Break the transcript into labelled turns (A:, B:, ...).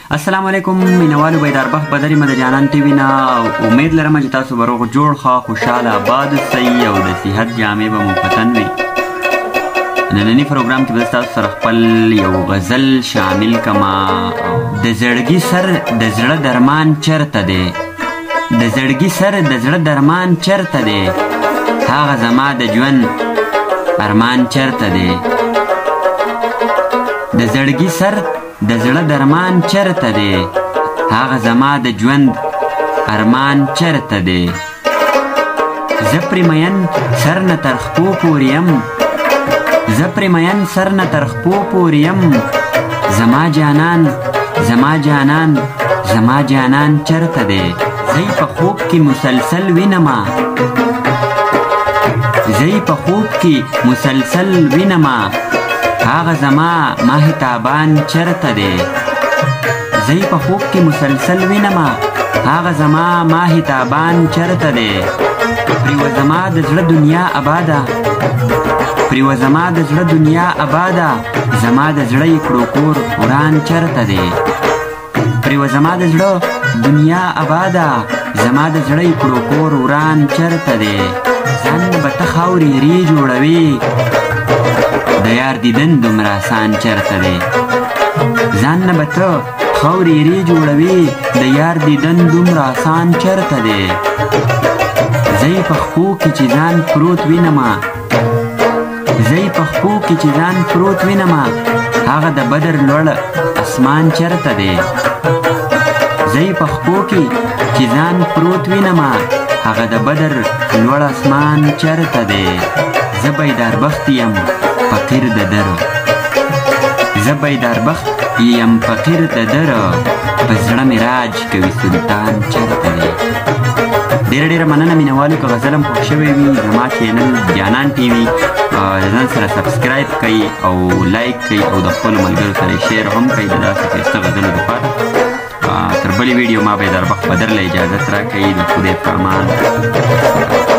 A: السلام علیکم مینوالو بیداربخت بدر مد جانان ټي وي نه امید لرم چې تاسو به روغ جوړ ښه خوشحاله آباد اوسئ او د صحت جامې به مو په تن وي. ننني پروګرام کې به تاسو سره خپل یو غزل شامل کما. د زړګي سر د زړه درمان چرته دی، د زړګي سر د زړه درمان چرته دی، هغه زما د ژوند ارمان چرته دی. د زړګي سر د زړه درمان چرته دی، هغه زما د ژوند ارمان چرته دی. زه پرې مین سر نه تر خپو پورې یم، زه پرې مین سر نه تر خپو پورې یم، زما جانان زما جانان زما جانان چرته دی. زه په خوب کې مسلسل وینما، زه په خوب کې مسلسل وینما، هغه زما ماه تابان چرته دی. زه په خوب کې مسلسل وینما، هغه زما ماه تابان چرته دی. پریوه زما د زړه دنیا آباده، پریوه زما د زړه دنیا آباده، زما د زړه یې کړو کور وران چرته دی. پریوه زما د زړه دنیا آباده، زما د زړه یې کړو کور وران چرته دی. ځان به ته خاورې ری جوړوي، د یار دیدن دومره آسان چرته دی. ځان نه به ته خاورې ری جوړوي، د یار دیدن دومره آسان چرته دی. زه په خپو کې چې ځان پروت وینما، زه په خپو کې چې ځان پروت وینما، هغه د بدر لوړ اسمان چرته دی. زه په خپو کې چې ځان پروت وینما، هغه د بدر لوړ اسمان چرته دی. زه بیداربخت یم فقیر د در، زه بیداربخت یم فقیر د در، په زړه مې راج کوي سلطان چرته دی. ډېره ډېره مننه مینوالو که غزل هم خوښ شوی وي زما چینل جانان ټي وي ځان سره سبسکرایب کوئ او لایک کوئ او د خپلو ملګرو سره شیر هم کوئ د داسې ښایسته غزلو دپاره. تر بلې ویډیو ما بیداربخت بدر له اجازت راکوي. د خدای په امان.